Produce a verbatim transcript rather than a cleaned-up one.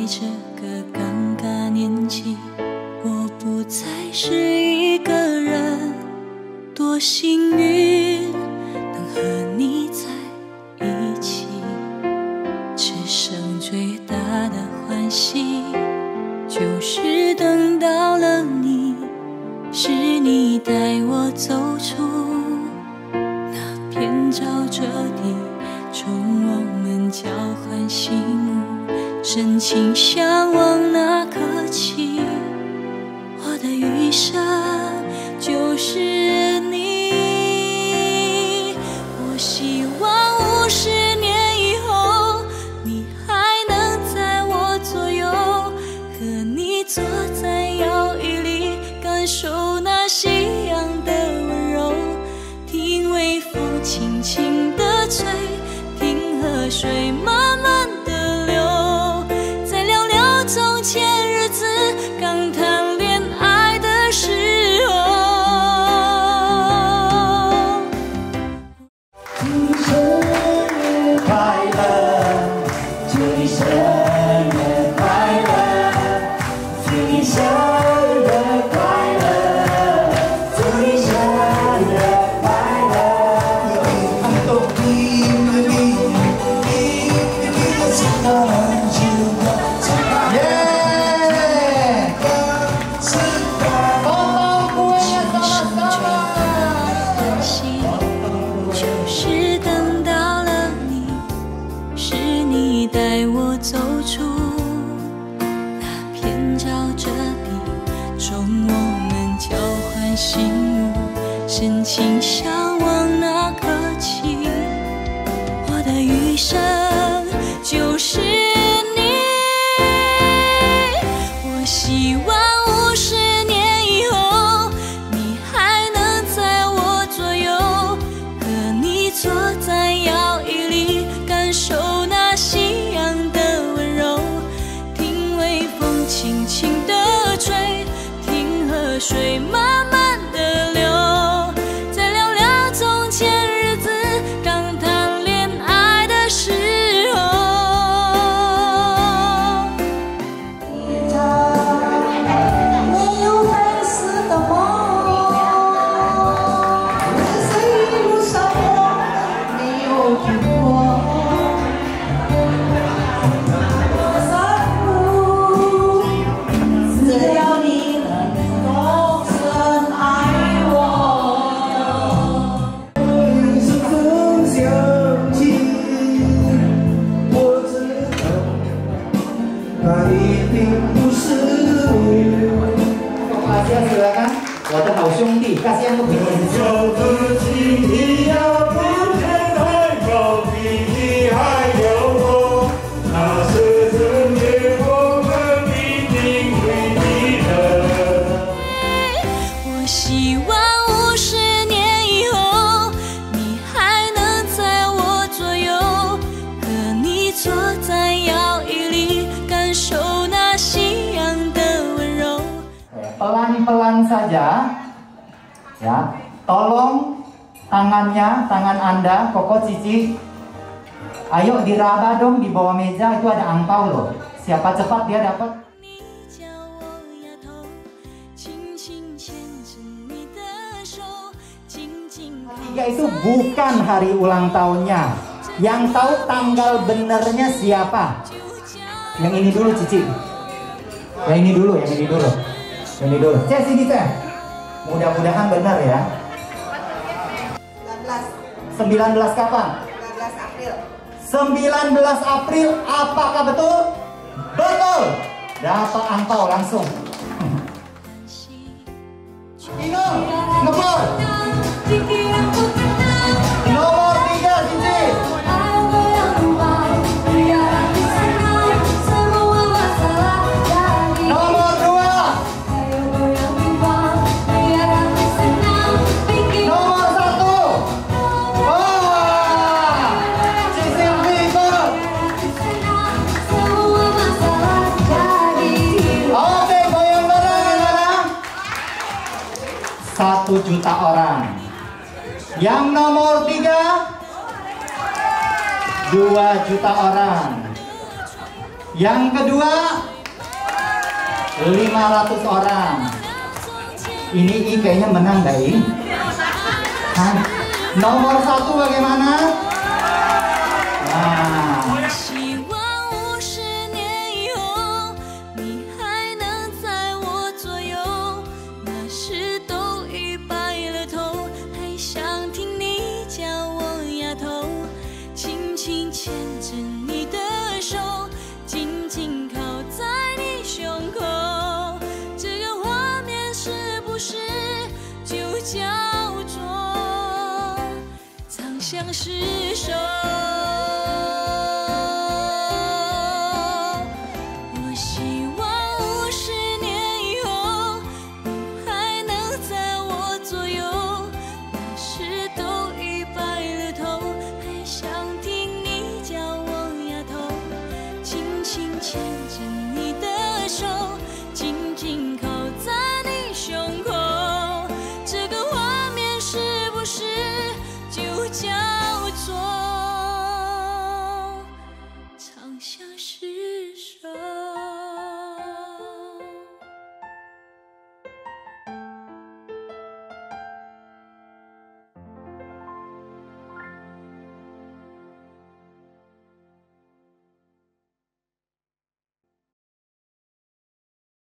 这个尴尬年纪，我不再是一个人，多幸运能和你在一起。此生最大的欢喜，就是等到了你，是你带我走出那片沼泽地，从我们交换心物，深情向往那刻起。我的余生就是你，我希望五十年以后，你还能在我左右，和你坐在摇椅里，感受那夕阳的温柔，听微风轻轻地吹，听河水慢慢地流，再聊聊从前日子，刚谈恋爱的时候。 祝你生日快乐，祝你生日快乐，祝你生日快乐，祝你生日快乐。untuk diri diri kita sekarang juga sekarang. Yeah. Potong kuenya sama-sama. 就是等到了你，是你带我走出那片沼泽地，从我们交换心物，深情向往那刻起。我的余生就是你，我希望五十年以后，你还能在我左右，和你坐在摇椅里，感受那夕阳的温柔，听微风轻轻地吹，听河水慢慢地流，再聊聊从前日子，刚谈恋爱的时候。 没有白丝的梦，人生一路上我没有停过，散步，只要你能终身爱我。是曾想起，我知道，那一定不是你。大家silakan，我的好兄弟，大家都可以有自己，你要不天还高，比你还有我，那是曾经我们一定会记得。 我希望五十年以后，你还能在我左右，和你坐在摇椅里，感受那夕阳的温柔。 pelan-pelan saja, ya. Tolong tangannya, tangan Anda, Koko Cici. Ayo diraba dong di bawah meja, itu ada angpau loh. Siapa cepat dia dapat. 你叫我丫头，轻轻牵着你的手，静静。 Tiga itu bukan hari ulang tahunnya. Yang tahu tanggal benernya siapa? Yang ini dulu Cici. Yang ini dulu, yang ini dulu. Yang ini dulu. Cek sini Cek. Mudah-mudahan benar ya. sembilan belas kapan? sembilan belas April. sembilan belas April, apakah betul? Betul. Dapat angpau langsung. Ino, ngebor. Nomor tiga Cici. Nomor dua. Nomor satu. Wah, Cici Bieber. Oke, goyang bareng gimana? Satu juta orang. Yang nomor tiga, dua juta orang. Yang kedua, lima ratus orang. Ini I kayaknya menang gak I? Hah? Nomor satu bagaimana? Nah. 相厮守，我希望五十年以后，你还能在我左右。那时都已白了头，还想听你叫我丫头，轻轻牵着你的手。